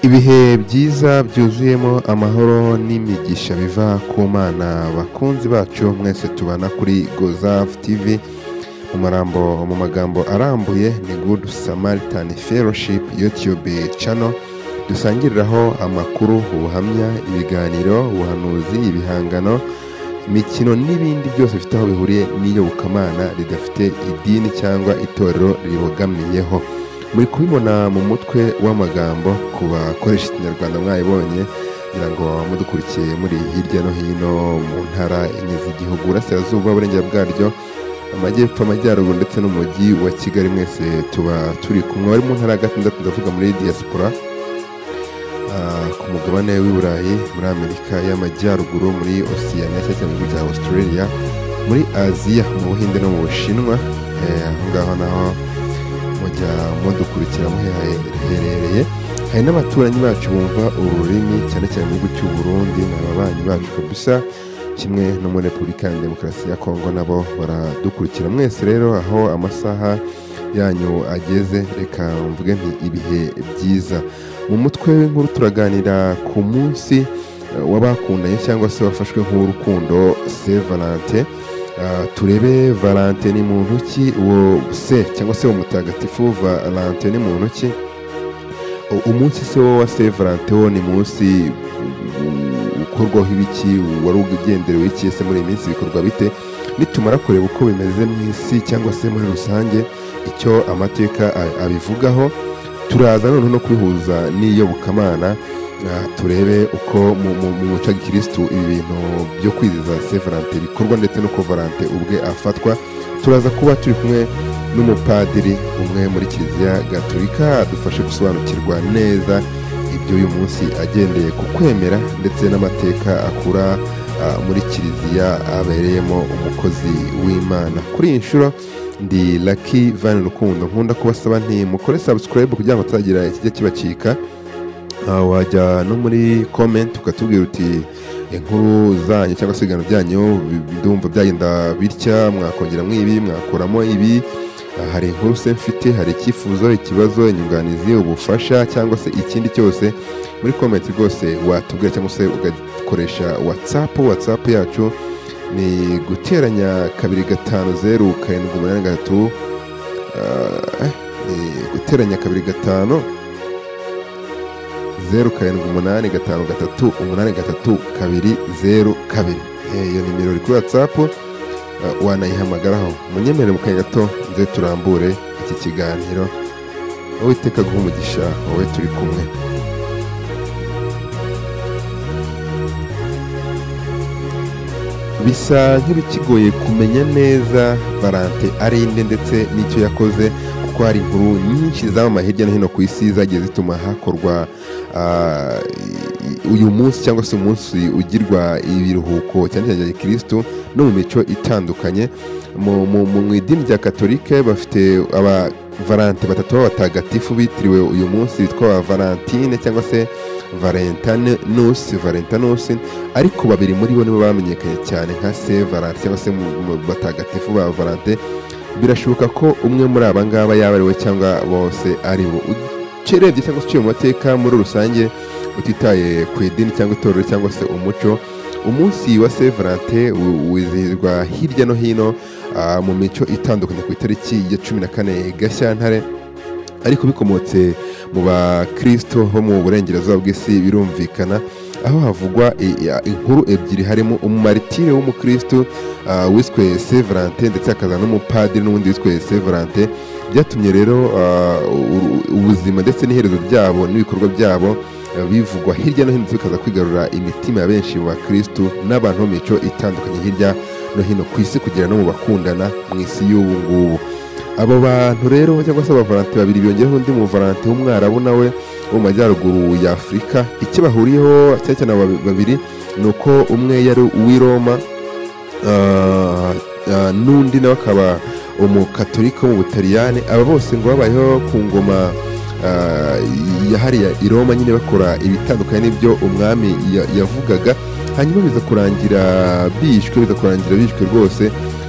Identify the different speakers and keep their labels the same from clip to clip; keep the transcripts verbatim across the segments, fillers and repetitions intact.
Speaker 1: ibihe byiza byuzuyemo amahoro n'imigisha biva ku mana bakunzi bacu mwese tubana kuri Gozaf T V mu marambo mu magambo arambuye ni Good Samaritan Fellowship YouTube channel dusangiriraho amakuru, ubuhamya, ibiganiro, ubuhanuzi, ibihangano, imikino n'ibindi byose bifite aho bihuriye n'iyobokamana ridafite idini cyangwa itorero ribogamiyeho. Muri kubibona mu mutwe w'amagambo ku bakoresha ikinyarwanda mwayibonye ngira ngo mudukurikiye muri hirya no hino mu ntara enye z'igihugu, Burasirazuba, Uburengera bwaryo, Amajyepfo, Amajyaruguru ndetse n'umujyi wa Kigali. Mwese tuba turi kumwe bari mu ntara ya gatandatu, ndavuga muri diaspora ku mugabane w'i Burayi, muri Amerika y'Amajyaruguru, muri Oceania cyangwa mu gihugu cya Australia, muri Aziya, mu Buhinde no mu Bushinwa. Aho ngaho naho mujya mudukurikira muherereye. Hari n'abaturanyi bacu bumva ururimi cyane cyane mu gihugu cy'u Burundi, n'ababanyi bacu kabisa, kimwe no muri Repubulika ya Demokarasi ya Kongo nabo baradukurikira. Mwese rero aho amasaha yanyu ageze, reka mvuge nti ibihe byiza. Mu mutwe w'inkuru turaganira ku munsi w'abakundanye cyangwa se wafashwe nk'urukundo, Saint Valentin. Uh, turebe Valentin ni muntu ki, uwo se cyangwa se umutagatifu Valentin ni muntu ki. Umunsi se wa Saint Valentin wo ni munsi ukorwaho ibiki, wari ugenderewe iki, ese muri iminsi bikorwa bite? Nitumara kureba uko bimeze mu isi cyangwa se muri rusange icyo amateka abivugaho, turaza none no kwihuza n'iyobokamana. Uh, turebe uko mu muco wa Kristo ibi bintu byo kwizihiza Saint Valentin bikorwa ndetse nuko Valentin ubwe afatwa. Turaza kuba turi kumwe n'umupadiri umwe muri Kiliziya Gatolika adufashe gusobanukirwa neza ibyo uyu munsi agendeye ku kwemera ndetse n'amateka akura uh, muri Kiliziya abereyemo umukozi w'Imana. Kuri iyi nshuro ndi Lucky Van Rukundo, nkunda kubasaba nti mukore subscribe kugira ngo tutagira ikijya kibacika. Uh, wajya no muri comment ukatubwira uti inkuru zanyu cyangwa se igano byanyu ndumva byagenda bitya, mwakongera mwibi, mwakoramo ibi. Uh, hari inkuru se mfite, hari icyifuzo, ikibazo, inyunganizi, ubufasha cyangwa se ikindi cyose, muri comment rwose watubwira, cyangwa se ugakoresha WhatsApp. WhatsApp yacu ni guteranya kabiri gatanu zeru karindwi umunani gatatu, uh, ni guteranya kabiri gatanu zeru karindwi umunani gatanu gatatu umunani gatatu kabiri zeru kabiri. Iyo nimero iri kuri WhatsApp, uh, wanayihamagaraho. Munyemerere mu kanya gato nze turambure iki kiganiro. Uwiteka guha umugisha, wowe turi kumwe. Bisa nk'ibikigoye kumenya neza Valentin ari inde ndetse n'icyo yakoze, kuko hari inkuru nyinshi z'amama hirya no hino ku isi zagiye zituma hakorwa uh, uyu munsi cyangwa se umunsi ugirwa ibiruhuko cyane cyane ya Kristo no mu mico itandukanye. Mu mu idini rya Katolika bafite aba Valentin batatu b'abatagatifu bitiriwe uyu munsi, bitwa Valentine cyangwa se Valentinus Valentinus, ariko babiri muri bo nibo bamenyekanye cyane nka Saint Valentin cyangwa se mu batagatifu ba Valentin. Birashoboka ko umwe muri aba ngaba yaba ari we cyangwa bose ari bo. Ucerebye cyangwa se mu mateka muri rusange, utitaye ku idini cyangwa itorero cyangwa se umuco, umunsi wa Saint Valentin wizihizwa hirya no hino uh, mu mico itandukanye ku itariki ya cumi na kane Gashyantare, ariko bikomotse mu bakristo ho mu burengerazuba bw'isi birumvikana, aho havugwa inkuru ebyiri, harimo umumaritire w'umukristo uh, wiswe Saint Valentin ndetse akaza n'umupadiri n'ubundi wiswe Saint Valentin. Byatumye rero uh, ubuzima ndetse n'iherezo ryabo n'ibikorwa byabo uh, bivugwa hirya no hino, bikaza kwigarura imitima ya benshi mu bakristo n'abantu mu mico itandukanye hirya no hino ku isi, kugera no mu bakundana mu isi y'ubu ngubu. Abo bantu rero cyangwa se Valentin babiri biyongeraho undi mu Valentin w'umwarabu nawe wo mu majyaruguru ya Afurika. Icyo bahuriyeho cyane cyane babiri ni uko umwe yari uw'i Roma, uh, uh, n'undi nawe akaba umukatolika mu Butaliyani. Aba bose ngo babayeho ku ngoma uh, yahariye i Roma, nyine bakora ibitandukanye n'ibyo umwami yavugaga. Hanyuma biza kurangira bishwe biza kurangira bishwe rwose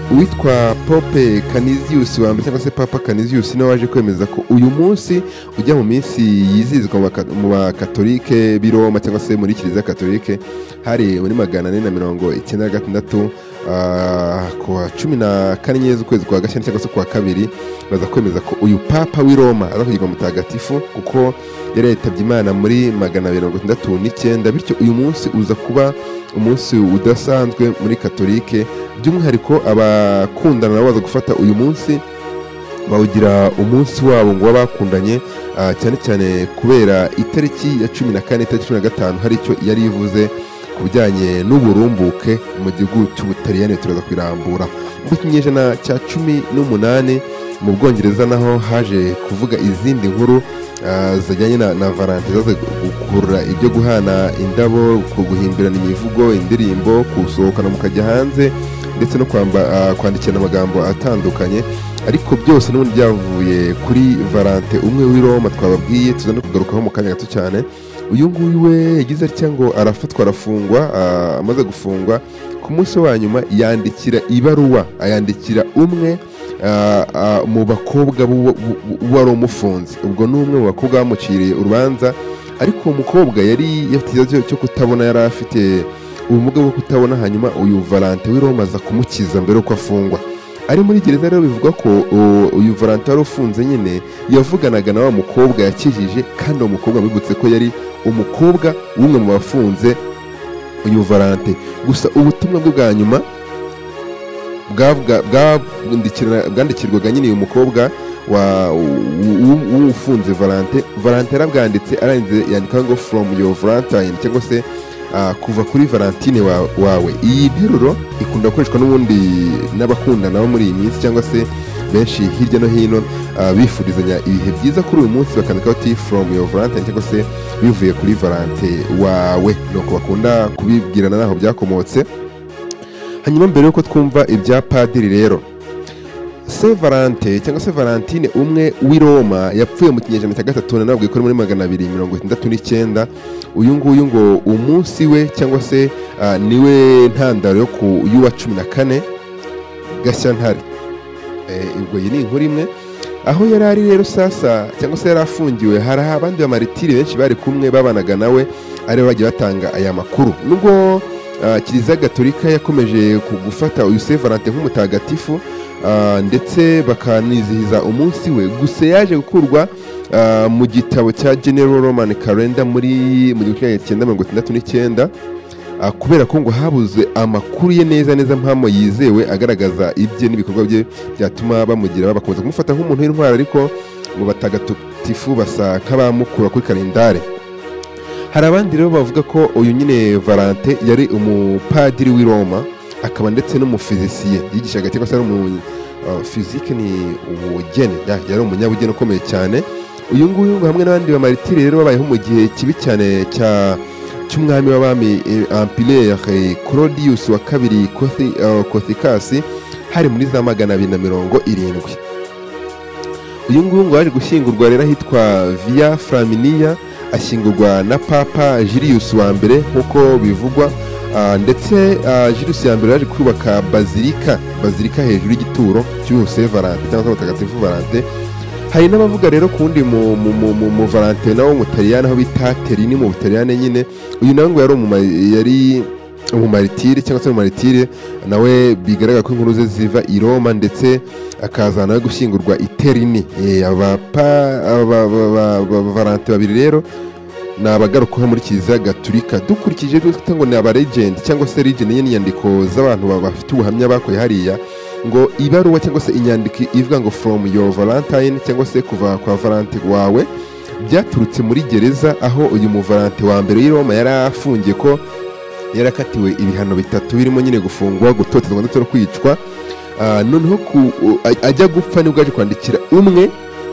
Speaker 1: uwitwa Pope Canisius wa mbere cyangwa se Papa Canisius niwe waje kwemeza ko uyu munsi ujya mu minsi yizizwa mu bakatolike b'i Roma cyangwa se muri kiliziya katolike hari muri magana ane na mirongo icyenda na gatandatu ku wa cumi na kane z'ukwezi kwa Gashyantare cyangwa se ku wa kabiri baza kwemeza ko uyu Papa w'i Roma aza kugirwa mutagatifu kuko yari yitabye Imana muri magana abiri mirongo itandatu n'icyenda, bityo uyu munsi uza kuba umunsi udasanzwe muri katolike. By'umwihariko abakundana nabo baza gufata uyu munsi bawugira umunsi wabo ngo babakundanye, cyane cyane kubera itariki ya cumi na kane itariki cumi na gatanu hari icyo yari ivuze ku bijyanye n'uburumbuke mu gihugu cy'Ubutaliyani. Turaza kwirambura mu kinyejana cya cumi n'umunani mu Bwongereza naho haje kuvuga izindi nkuru zijyanye na, na Valentine zaza gukurura ibyo guhana indabo, guhimbirana imivugo, indirimbo, gusohokana mukajya hanze ndetse no kwamba kwandikirana amagambo atandukanye, ariko byose n'ubundi byavuye kuri Valentine umwe w'i Roma twababwiye. Tuza no kugarukaho mu kanya gato cyane. Uyu nguyu we yagize atya ngo arafatwa arafungwa, amaze gufungwa ku munsi wa nyuma yandikira ibaruwa ayandikira umwe mu bakobwa wari umufunze. Ubwo ni umwe mu bakobwa bamuciriye urubanza, ariko uwo mukobwa yari yafite ikibazo cyo kutabona, yari afite ubumuga bwo kutabona. Hanyuma uyu Valentine w'i Roma aza kumukiza mbere yuko afungwa. Ari muri gereza rero bivuga ko uyu Valentine wari ufunze nyine yavuganaga na wa mukobwa yakijije, kandi uwo mukobwa bibutse ko yari umukobwa w'umwe mu bafunze uyu Valentine. Gusa ubutumwa bwe bwa nyuma bwandikirwaga nyine uyu mukobwa w'ufunze Valentine. Valentine arabwanditse arangiza yandika ngo from your Valentine, cyangwa se kuva kuri Valentine wawe. Iyi nteruro ikunda gukoreshwa n'ubundi n'abakundana bo muri iyi minsi, cyangwa se benshi hirya no hino bifurizanya ibihe byiza kuri uyu munsi bakandika bati from your Valentine, cyangwa se bivuye kuri Valentine wawe. Nuko bakunda kubibwirana naho byakomotse. Hanyuma mbere yuko twumva ibya padiri rero, Se Valentine cyangwa se Valentine umwe w'i Roma yapfuye mu kinyejana cya gatatu na nabwo muri magana abiri mirongo itandatu n'icyenda. Uyu nguyu ngo umunsi we cyangwa se uh, niwe ntandaro yo ku y'uwa cumi na kane Gashyantare. Ubwo iyi ni inkuru imwe. Aho yari ari rero sasa cyangwa se yari afungiwe, hari abandi bamaritiri benshi bari kumwe babanaga nawe aribo bagiye batanga aya makuru. Nubwo uh, Kiliziya Gatolika yakomeje gufata uyu Se Valentine nk'umutagatifu Uh, ndetse bakanizihiza umunsi we, gusa yaje gukurwa uh, mu gitabo cya General Roman Calendar muri mu gihumbi kimwe mirongo itandatu n'icyenda, uh, kubera ko ngo habuze amakuru ye neza neza mpamo yizewe agaragaza ibye n'ibikorwa bye byatuma bamugira bakomeza kumufata nk'umuntu w'intwari, ariko mu batagatifu basa nk'abamukura kuri kalendare. Hari abandi rero bavuga ko uyu nyine Valentine yari umupadiri w'i Roma, akaba ndetse n'umufizisiye yigishaga cyangwa se mu fizike ni ubugeni, yari umunyabugeni ukomeye cyane. Uyu nguyu hamwe n'abandi bamaritiri rero babayeho mu gihe kibi cyane cya cy'umwami w'abami Empire Claudius wa kabiri Cothicus, hari muri za magana abiri na mirongo irindwi. Uyu nguyu ngo yaje gushyingurwa rero ahitwa Via Flaminia, ashyingurwa na Papa Julius wa mbere nk'uko bivugwa. Uh, ndetse uh, Julius ya mbere yaje kubaka bazilika bazilika hejuru y'igituro cy'uyu Se Valentine cyangwa se mutagatifu Valentine. Hari n'abavuga rero kundi mu mu Valentine nawo mu Taliyani aho bita Terini mu Butaliyani nyine. Uyu nawe ngo yari yari umumaritire cyangwa se umumaritire nawe bigaragara ko inkuru ze ziva i Roma, ndetse akazana gushyingurwa i Terini. aba Valentine babiri rero ni abagarukaho muri Kiliziya Gatolika. Dukurikije twita ngo ni aba legend cyangwa se legend y'inyandiko z'abantu bafite ubuhamya bakoye hariya, ngo ibaruwa cyangwa se inyandiko ivuga ngo from your Valentine cyangwa se kuva kwa Valentine wawe byaturutse muri gereza, aho uyu mu Valentine wa mbere w'i Roma yari afungiye ko yarakatiwe ibihano bitatu birimo nyine gufungwa, gutotezwa ndetse no kwicwa. Uh, noneho ajya gupfa nibwo aje kwandikira umwe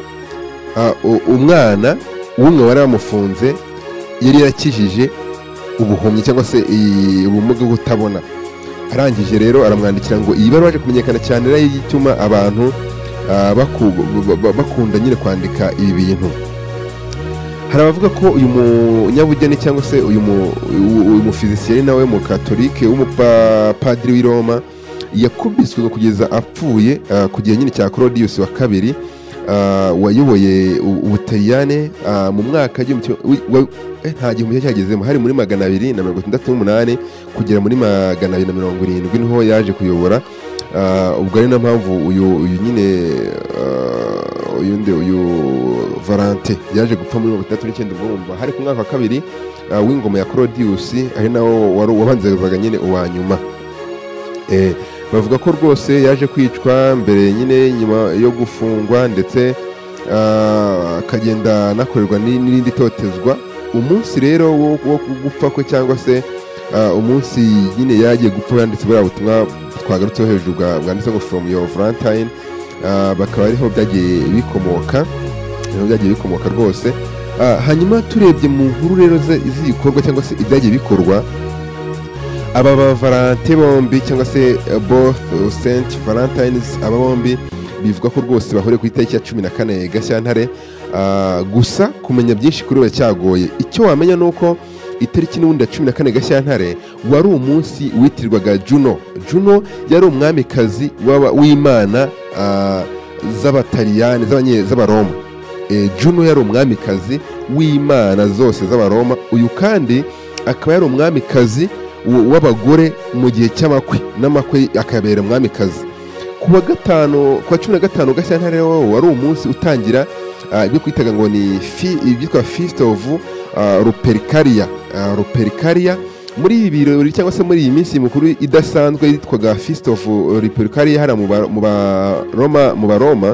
Speaker 1: uh, umwana umwe wari wamufunze yari yarakijije ubuhumyi cyangwa se ubumuga bwo kutabona. Arangije rero aramwandikira ngo iyi baruwa aje kumenyekana cyane rero yituma abantu uh, bakunda nyine kwandika ibi bintu. Hari abavuga ko uyu munyabugeni cyangwa se uyu mufizisiye nawe mu Katolike w'umupadiri w'i Roma yakubiswe kugeza apfuye uh, ku gihe nyine cya Claudius wa kabiri uh, wayoboye Ubutaliyane uh, mu mwaka eh, nta gihumbi cyagezemo hari muri magana abiri na mirongo itandatu n'umunani kugera muri magana abiri na mirongo irindwi niho yaje kuyobora. Uh, ubwo ari na mpamvu uyu uyu nyine uh, uyu nde uyu Valente yaje gupfa muri mirongo itandatu n'icyenda urumva hari ku mwaka wa kabiri uh, w'ingoma ya Claudius ari nawo wabanzaga nyine uwa nyuma. Eh, bavuga ko rwose yaje kwicwa mbere nyine nyuma yo gufungwa ndetse akagenda uh, nakorerwa n'irindi totezwa. Umunsi rero wo gupfa kwe cyangwa se uh, umunsi nyine yagiye gupfa yanditse bwa butumwa twagarutseho hejuru bwanditse ngo from your Valentine, uh, bakaba ariho byagiye bikomoka niho byagiye bikomoka rwose. Uh, hanyuma turebye mu nkuru rero z'ibikorwa cyangwa se ibyagiye bikorwa, aba ba Valente bombi cyangwa se uh, both Saint Valentines aba bombi bivuga ko rwose bahuriye ku itariki ya cumi na kane Gashyantare. Uh, gusa kumenya byinshi kuri we cyagoye. Icyo wamenya nuko itariki n'ubundi ya cumi na kane Gashyantare wari umunsi witirwaga Juno. Juno yari umwamikazi w'Imana uh, z'Abataliyani z'Abaroma. E, Juno yari umwamikazi w'Imana zose z'Abaroma. Uyu kandi akaba yari umwamikazi w'abagore mu gihe cy'amakwe n'amakwe akabera umwamikazi. Kuwa gatanu kwa cumi na gatanu Gashyantare wari umunsi utangira ibyo uh, kwitaga ngo ni fi ibyitwa Feast of uh, Lupercalia. Uh, Lupercalia muri ibi birori cyangwa se muri iyi minsi mukuru idasanzwe yitwaga Feast of Lupercalia hara mu Roma mu Baroma.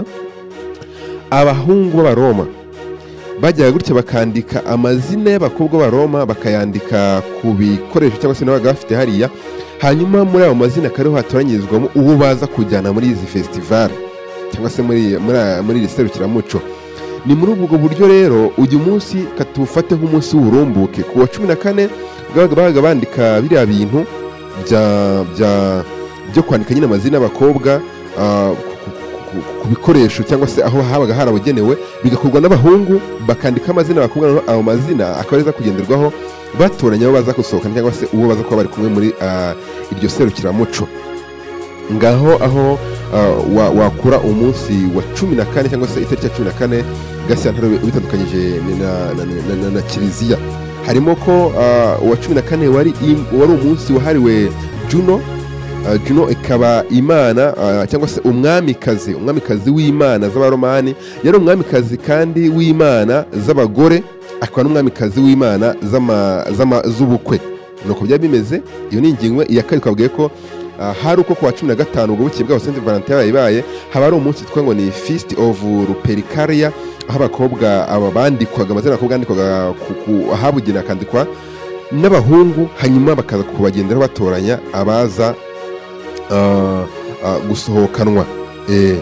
Speaker 1: Abahungu b'Abaroma bajyaga gutya bakandika amazina y'abakobwa b'Abaroma bakayandika ku bikoresho cyangwa se n'abaga bafite hariya, hanyuma muri abo mazina kariho hatoranyirizwamo uwo baza kujyana muri izi festival cyangwa se muri muri iri serukiramuco. Ni muri ubwo buryo rero uyu munsi katufate nk'umunsi w'urumbuke. Ku wa cumi na kane babaga bandika biriya bintu bya bya byo kwandika nyine amazina y'abakobwa uh, ku bikoresho cyangwa se aho habaga harabugenewe, bigakorwa n'abahungu bakandika amazina y'abakobwa. Ayo mazina akabariza kugenderwaho batoranya abo baza gusohoka cyangwa se uwo baza kuba bari kumwe muri uh, iryo serukiramuco. Ngaho aho uh, wakura umunsi wa cumi na kane cyangwa se itariki ya cumi na kane Gashyantare bitandukanyije na, na, na, na, na Kiliziya. Harimo ko uh, wa cumi na kane wari wari umunsi wahariwe Juno. Uh, Juno ikaba Imana uh, cyangwa se umwamikazi umwamikazi w'Imana z'Abaromani. Yari umwamikazi kandi w'Imana z'abagore, akaba n'umwamikazi w'Imana z'ama z'ubukwe. Nuko bya bimeze. Iyo ni ingingo iya kabiri twabwiye ko Uh, hari uko kuwa cumi na gatanu ubwo bukiye bwa Saint Valentin yabaye haba ari umunsi twa ngo ni Feast of Lupercalia, aho abakobwa aba bandikwaga amazina y'abakobwa bandikwaga ahabugena akandikwa n'abahungu, hanyuma bakaza kubagendera batoranya abaza uh, uh, gusohokanwa. Eh,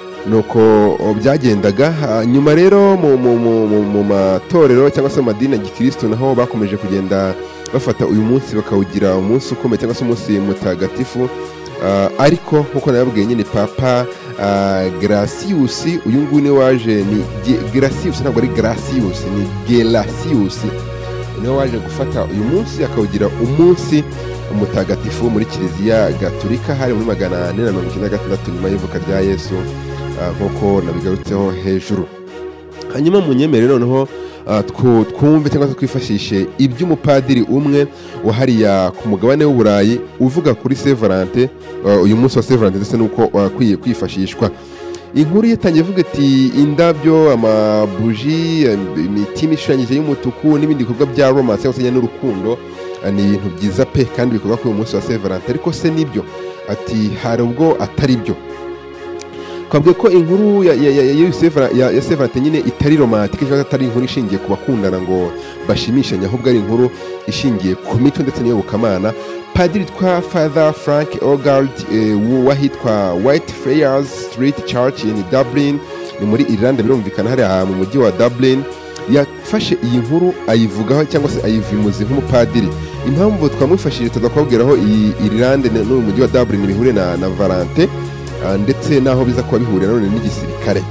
Speaker 1: nuko byagendaga. Uh, nyuma rero mu mu matorero cyangwa se mu madini ya Gikristo naho bakomeje kugenda bafata uyu munsi bakawugira umunsi ukomeye cyangwa se umunsi mutagatifu. Uh, ariko nkuko nababwiye nyine Papa uh, Gracius uyu nguyu ni waje ni Gracius, ntabwo ari Gracius, ni Gelasius, ni waje gufata uyu munsi akawugira umunsi mutagatifu muri Kiliziya Gatolika hari muri magana ane na mirongo icyenda na gatandatu nyuma y'ivuka rya Yesu, uh, nkuko nabigarutseho hejuru. Hanyuma mu nyemerero noneho Uh, twumve cyangwa se twifashishe iby'umupadiri umwe wahariya ku mugabane w'Uburayi uvuga kuri Saint Valentin, uh, uyu munsi wa Saint Valentin ndetse nuko wakwiye uh, kwifashishwa. Inkuru yatangiye ivuga ati indabyo, amabuji, imitima ishanyije y'umutuku n'ibindi bikorwa bya romance cyangwa se n'urukundo uh, ni ibintu byiza pe kandi bikorwa kuri uyu munsi wa Saint Valentin. Ariko se nibyo? Ati hari ubwo atari byo. Twabwiye ko inkuru ya ya ya ya ya Saint Valentin nyine itari romantique cyangwa atari inkuru ishingiye ku bakundana ngo bashimishanye, ahubwo ari inkuru ishingiye ku mico ndetse n'iyobokamana. Padiri twa Father Frank Ogard eh, wahitwa Whitefriars Street Church in Dublin ni muri Irland, birumvikana hari mu mujyi wa Dublin, yafashe iyi nkuru ayivugaho cyangwa se ayivimuze nk'umupadiri. Impamvu twamufashije tuzakubwiraho iyi Irland no mu mujyi wa Dublin bihure na na Valentin ndetse naho biza kuba bihurira none n'igisirikare.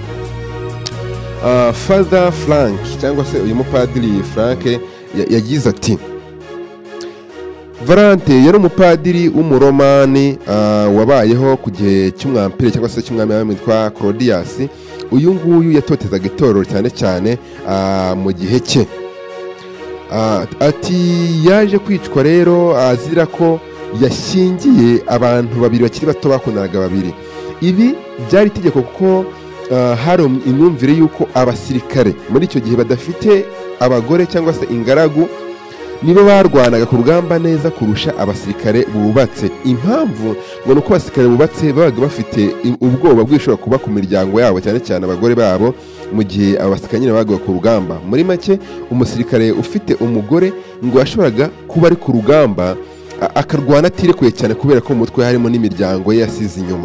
Speaker 1: Uh, Father Frank cyangwa se uyu mupadiri Frank yagize ati Valante yari umupadiri w'umuromani wabayeho ku gihe cy'umwampire cyangwa se cy'umwami witwa Claudius. Uyu nguyu yatotezaga itorero cyane cyane mu gihe cye. Ati yaje kwicwa rero azira ko yashingiye abantu babiri bakiri bato bakundanaga babiri. Ibi byari itegeko kuko hari imyumvire y'uko abasirikare muri icyo gihe badafite abagore cyangwa se ingaragu nibo barwanaga ku rugamba neza kurusha abasirikare bubatse. Impamvu ngo nuko abasirikare bubatse babaga bafite ubwoba bw'ishobora kuba ku miryango yabo cyane cyane abagore babo mu gihe abasirikare nyine babaga ku rugamba. Muri make umusirikare ufite umugore ngo yashoboraga kuba ari ku rugamba akarwana atirekuye cyane kubera ko mu mutwe harimo n'imiryango ye yasize inyuma.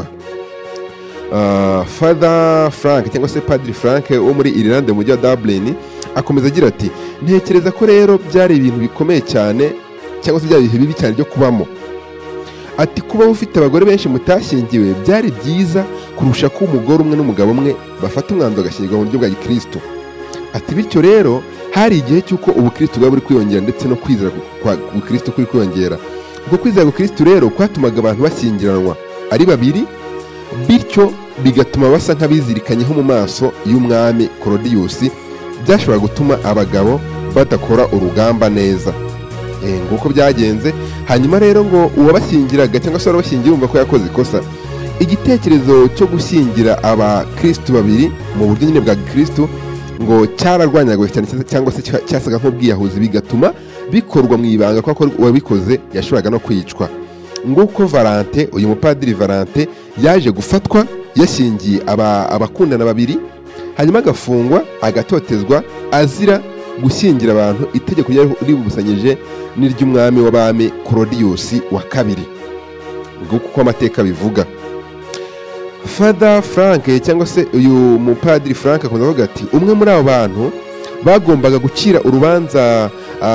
Speaker 1: Uh, Father Frank cyangwa se Padiri Frank wo muri Ireland mu mujyi wa Dublin akomeza agira ati ntekereza ko rero byari ibintu bikomeye cyane cyangwa se byari ibihe bibi cyane byo kubamo. Ati kuba ufite abagore benshi mutashyingiwe byari byiza kurusha ko umugore umwe n'umugabo umwe bafata umwanzuro agashyingirwa mu buryo bwa gikristo. Ati bityo rero hari igihe cy'uko ubukristo bwaba buri kwiyongera ndetse no kwizera kwa gikristo kuri kwiyongera. Ubwo kwizera gikristo rero kwatumaga abantu bashyingiranwa ari babiri, bityo bigatuma basa nk'abizirikanyeho mu maso y'umwami Claudius. Byashobora gutuma abagabo badakora urugamba neza. Eh nguko byagenze. Hanyuma rero ngo uwabashyingiraga cyangwa se warabashyingira umva ko yakoze ikosa. Igitekerezo cyo gushyingira abakristo babiri mu buryo nyine bwa gikristo ngo cyararwanyaga cyane cyangwa se cyasaga nk'ubwiyahuzi bigatuma bikorwa mu ibanga kuko uwabikoze yashoboraga no kwicwa. Nguko Valante, uyu mupadiri Valante yaje gufatwa yashingiye abakundana babiri, hanyuma agafungwa agatotezwa azira gushyingira abantu itegeko ryari ribusanyije n'iry'umwami w'abami Claudius wa kabiri. Nguko uko amateka bivuga. Father Frank cyangwa se uyu mupadiri Frank akomeza avuga ati umwe muri abo bantu bagombaga gucira urubanza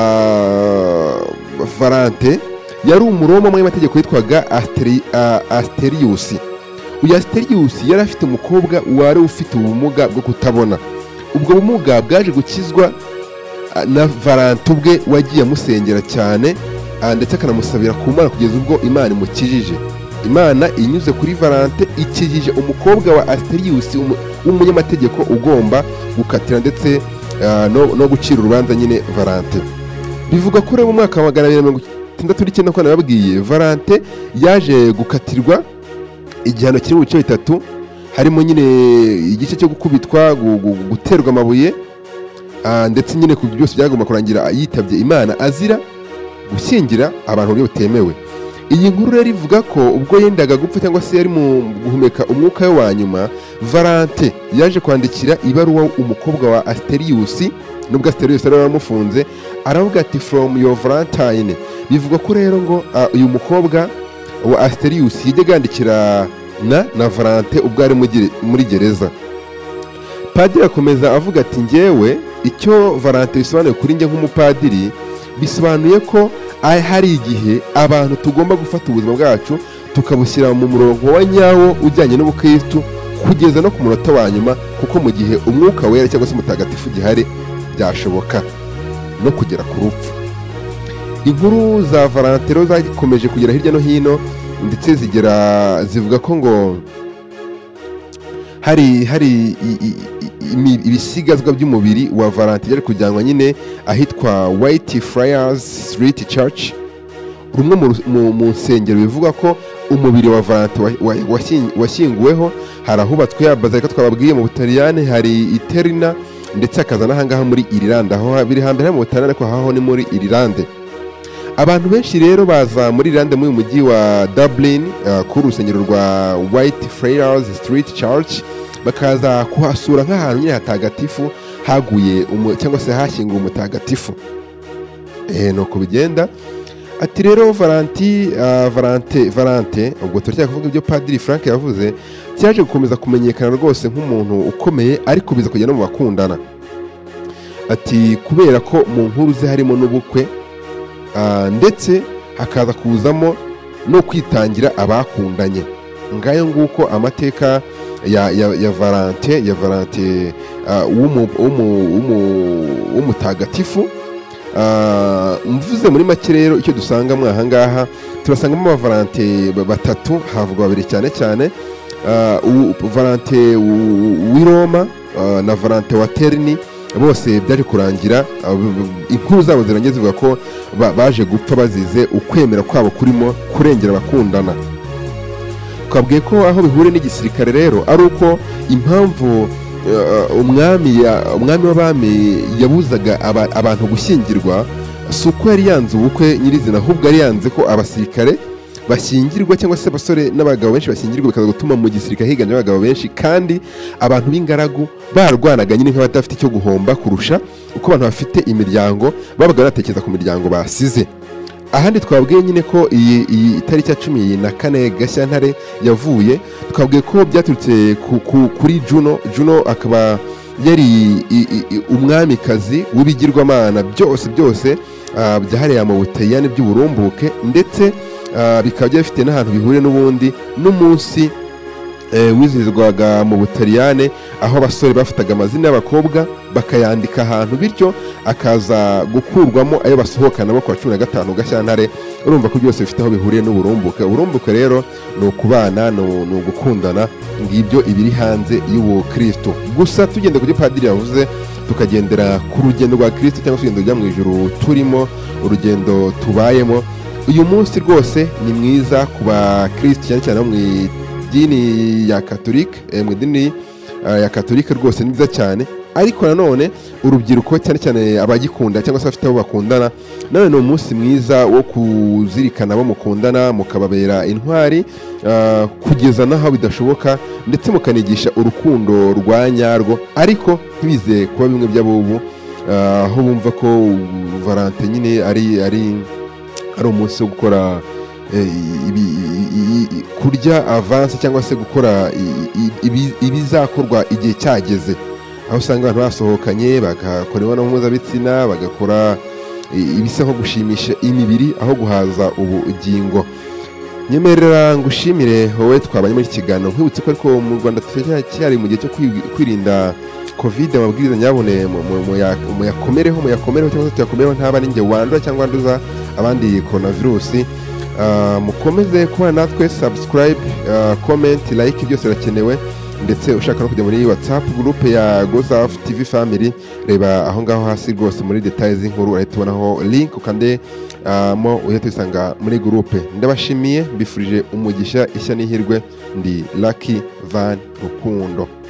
Speaker 1: uh, Valante yari umuroma mu mategeko yitwaga Asterius. Uyu Asterius yari afite umukobwa wari ufite ubumuga bwo kutabona. Ubwo bumuga bwaje gukizwa na Valante ubwe wagiye amusengera cyane ndetse akanamusabira ku Mana kugeza ubwo Imana imukijije. Imana inyuze kuri Valante ikijije umukobwa wa Asterius w'umunyamategeko ugomba gukatira ndetse uh, no, no gucira urubanza nyine Valante. Bivuga ko rero mu mwaka wa magana abiri na mirongo itandatu n'icyenda ko nababwiye Valante yaje gukatirwa igihano kiri mu bice bitatu, harimo nyine igice cyo gukubitwa, guterwa amabuye ndetse nyine ku byose byagomba kurangira yitabye Imana azira gushyingira abantu byo butemewe. Iyi nkuru rero ivuga ko ubwo yendaga gupfa cyangwa se yari mu guhumeka umwuka we wa nyuma, Valante yaje kwandikira ibaruwa umukobwa wa Asterius, nubwo Asterius yari yaramufunze, aravuga ati from your Valentine. Bivuga ko rero ngo uyu mukobwa wa Asterius yajyaga yandikira na na Valante ubwo ari muri gereza. Padiri akomeza avuga ati ngewe icyo Valante bisobanuye kuri njye nk'umupadiri, bisobanuye ko hari igihe abantu tugomba gufata ubuzima bwacu tukabushyira mu murongo wa nyawo ujyanye n'ubukristo kugeza no ku munota wa nyuma, kuko mu gihe umwuka wera cyangwa se mutagatifu gihari byashoboka no kugera ku rupfu. Inkuru za Valante rero zakomeje kugera hirya no hino ndetse zigera zivuga ko ngo hari hari ibisigazwa by'umubiri wa Valante byari kujyanwa nyine ahitwa Whitefriars Street Church, rumwe mu nsengero bivuga ko umubiri wa Valante washyinguweho. Hari ahubatswe ya bazilika twababwiye mu Butaliyani, hari Iterina ndetse akaza n'ahangaha muri Ireland, aho biri hambere mu Butaliyani ariko aho ni muri Ireland. Abantu benshi rero baza muri Ireland mu mujyi wa Dublin uh, ku rusengero rwa Whitefriars Street Church, bakaza kuhasura nk'ahantu nyine hatagatifu haguye cyangwa se hashyinguwe umutagatifu. Eh no kubigenda. Ati rero Valante uh, Valante Valante ubwo turacya kuvuga ibyo Padiri Frank yavuze, cyaje gukomeza kumenyekana rwose nk'umuntu ukomeye, ariko biza kujya no mu bakundana. Ati kubera ko mu nkuru ze harimo n'ubukwe uh, ndetse hakaza kuzamo no kwitangira abakundanye. Ngayo nguko amateka ya ya ya Valante ya Valante uh, w'umutagatifu mvuze muri make rero icyo dusangamo aha ngaha turasangamo abavalante batatu, havuga babiri cyane cyane, valante w'i Roma na valante wa Terni, bose byaje kurangira inkuru zabo zirangiye zivuga ko baje gupfa bazize ukwemera kwabo kurimo kurengera abakundana. Twabwiye ko aho bihure n'igisirikare rero ari uko impamvu umwami umwami w'abami yabuzaga abantu gushyingirwa si uko yari yanze ubukwe nyirizina, ahubwo yari yanze ko abasirikare bashyingirwa cyangwa se abasore n'abagabo benshi bashyingirwa, bikaza gutuma mu gisirikare higanje abagabo benshi kandi abantu b'ingaragu barwanaga nyine nk'abadafite icyo guhomba kurusha uko abantu bafite imiryango babaga batekereza ku miryango basize. Ahandi twabwiye nyine ko iyi itariki ya cumi na kane Gashyantare yavuye, twabwiye ko byaturutse kuri Juno. Juno akaba yari umwamikazi w'ibigirwamana byose byose byahariye mu Butaliyani by'uburumbuke, ndetse bikaba byafite n'ahantu bihuriye n'ubundi n'umunsi wizihizwaga mu Butaliyani, aho abasore bafataga amazina y'abakobwa bakayandika ahantu, bityo akaza gukurwamo ayo basohokana bo kwa cumi na gatanu Gashyantare. Urumva ko byose bifite aho bihuriye n'uburumbuke. Uburumbuke rero ni ukubana, ni ugukundana, ngibyo ibiri hanze y'ubukristo. Gusa tugende kuri padiri yavuze tukagendera ku rugendo rwa Kristo cyangwa se urugendo rujya mu ijuru turimo, urugendo tubayemo uyu munsi rwose ni mwiza ku bakristo cyane cyane mu idini ya Katolika, mu idini ya Katolika rwose ni byiza cyane. Ariko nanone urubyiruko cyane cyane abagikunda cyangwa se bafite abo bakundana, none ni umunsi mwiza wo kuzirikana abo mukundana, mukababera intwari kugeza n'aho bidashoboka, ndetse mukanigisha urukundo rwa nyarwo, ariko ntibize kuba bimwe by'abubu aho bumva ko Valante nyine ari ari ari umunsi wo gukora kurya avance cyangwa se gukora ibizakorwa igihe cyageze, aho usanga abantu basohokanye bagakora imibonano mpuzabitsina, bagakora ibisa nko gushimisha imibiri aho guhaza ubugingo. Nyemerera ngushimire wowe twabanye muri iki kiganiro, nkwibutse ko ariko mu Rwanda cyari mu gihe cyo kwirinda covid, amabwiriza nyabone muyakomereho muyakomereho cyangwa se tuyakomereho ntaba ninjye wandura cyangwa wanduza abandi coronavirus. Mukomeze kuba natwe, subscribe, comment, like, byose birakenewe, ndetse ushaka no kujya muri WhatsApp group ya Gozafu T V Family, reba aho ngaho hasi rwose muri details z'inkuru urahita ubonaho link ukande mo uhita usanga muri groupe. Ndabashimiye, mbifurije umugisha, ishya n'ihirwe. Ndi Lucky Van Rukundo.